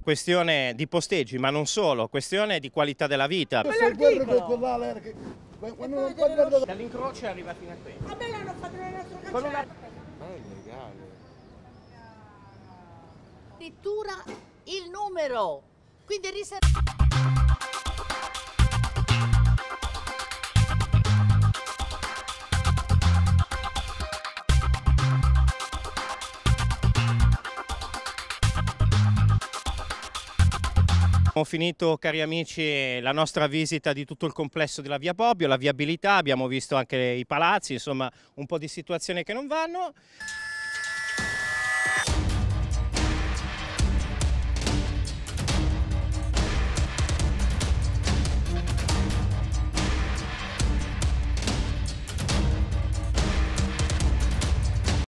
questione di posteggi, ma non solo, questione di qualità della vita. Dall'incrocio arriva fino a qui. A me l'hanno fatto nel nostro Con una... cancello. Ma è illegale. Addirittura il numero, quindi riservato. Abbiamo finito, cari amici, la nostra visita di tutto il complesso della Via Bobbio, la viabilità, abbiamo visto anche i palazzi, insomma un po' di situazioni che non vanno.